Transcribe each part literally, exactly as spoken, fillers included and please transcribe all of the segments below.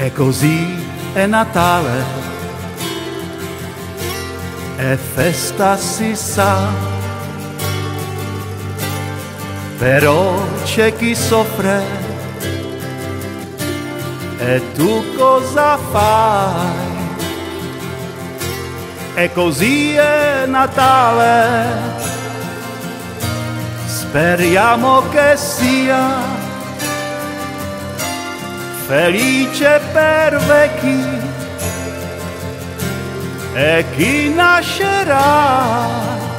E così è Natale, è festa si sa, però c'è chi soffre. E tu cosa fai? E così è Natale, speriamo che sia felice per vecchi e chi nascerà.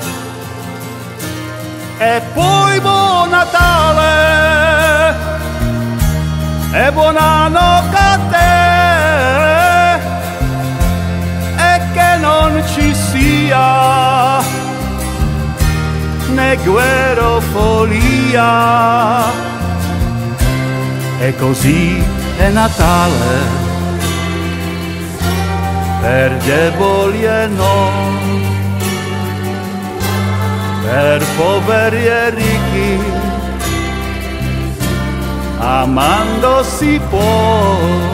E poi buon Natale e buon anno a te, e che non ci sia né guerra o follia. E così è Natale per deboli e non, per poveri e ricchi, amando si può.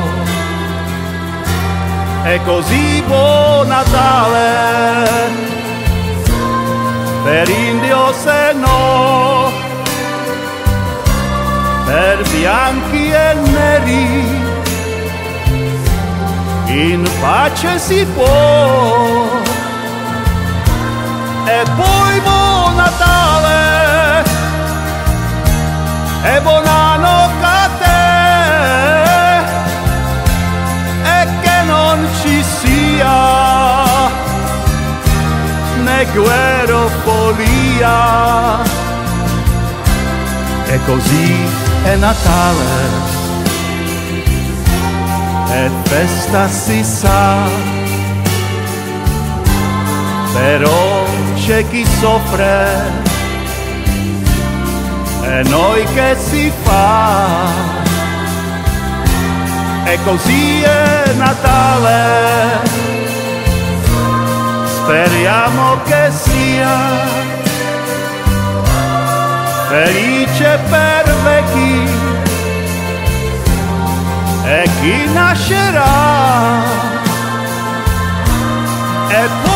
E così buon Natale per indio se no, per bianchi e neri, in pace si può. E poi buon Natale e buon anno a te, e che non ci sia né guerra o follia. E così è Natale, è festa si sa, però c'è chi soffre. E noi che si fa? E così è Natale, speriamo che sia felice per vecchi e chi nascerà. E